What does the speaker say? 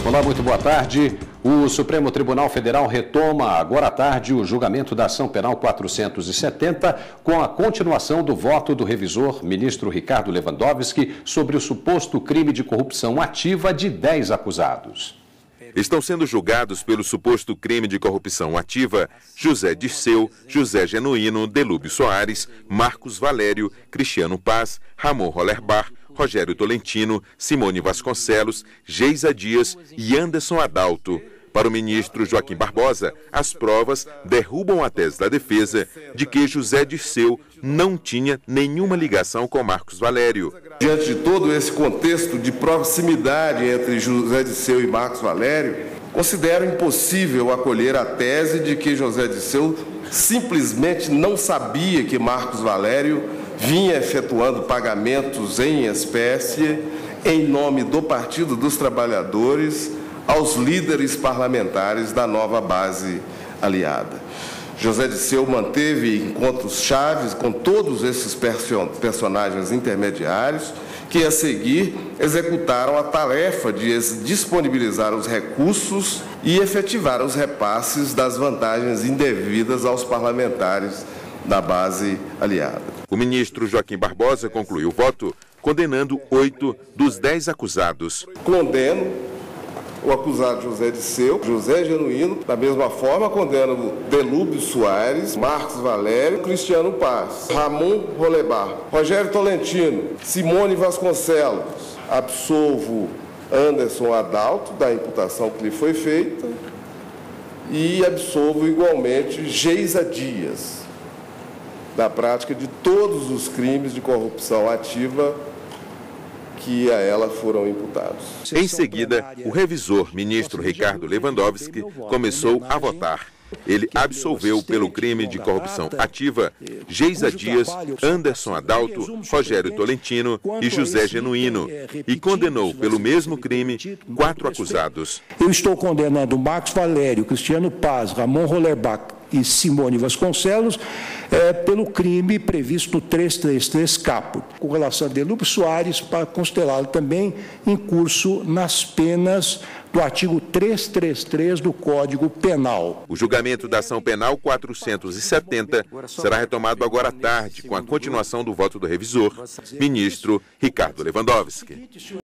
Olá, muito boa tarde. O Supremo Tribunal Federal retoma agora à tarde o julgamento da ação penal 470 com a continuação do voto do revisor ministro Ricardo Lewandowski sobre o suposto crime de corrupção ativa de 10 acusados. Estão sendo julgados pelo suposto crime de corrupção ativa José Dirceu, José Genuíno, Delúbio Soares, Marcos Valério, Cristiano Paz, Ramon Hollerbach, Rogério Tolentino, Simone Vasconcelos, Geisa Dias e Anderson Adalto. Para o ministro Joaquim Barbosa, as provas derrubam a tese da defesa de que José Dirceu não tinha nenhuma ligação com Marcos Valério. Diante de todo esse contexto de proximidade entre José Dirceu e Marcos Valério, considero impossível acolher a tese de que José Dirceu simplesmente não sabia que Marcos Valério vinha efetuando pagamentos em espécie em nome do Partido dos Trabalhadores aos líderes parlamentares da nova base aliada. José Dirceu manteve encontros chaves com todos esses personagens intermediários que, a seguir, executaram a tarefa de disponibilizar os recursos e efetivar os repasses das vantagens indevidas aos parlamentares da base aliada. O ministro Joaquim Barbosa concluiu o voto condenando 8 dos 10 acusados. Condeno o acusado José Dirceu, José Genuíno, da mesma forma condeno Delúbio Soares, Marcos Valério, Cristiano Paz, Ramon Hollerbach, Rogério Tolentino, Simone Vasconcelos. Absolvo Anderson Adalto da imputação que lhe foi feita e absolvo igualmente Geisa Dias da prática de todos os crimes de corrupção ativa que a ela foram imputados. Em seguida, o revisor, ministro Ricardo Lewandowski, começou a votar. Ele absolveu pelo crime de corrupção ativa Geisa Dias, Anderson Adalto, Rogério Tolentino e José Genuíno e condenou pelo mesmo crime 4 acusados. Eu estou condenando Marcos Valério, Cristiano Paz, Ramon Hollerbach e Simone Vasconcelos pelo crime previsto no 333 caput, com relação a Delúbio Soares, para considerá-lo também em curso nas penas do artigo 333 do Código Penal. O julgamento da ação penal 470 será retomado agora à tarde, com a continuação do voto do revisor, ministro Ricardo Lewandowski.